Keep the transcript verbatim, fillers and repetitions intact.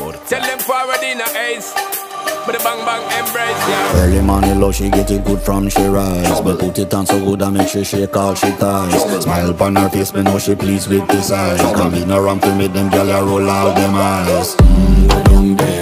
loud. Tell them forward in a ace. But the bang bang embrace, yeah. Early morning love, she get it good from she rise. But put it on so good I make she shake all she ties. Smile upon her face, but know she pleased with this eyes. Come in around to make them gyal a roll out them eyes. Mmm, go down there.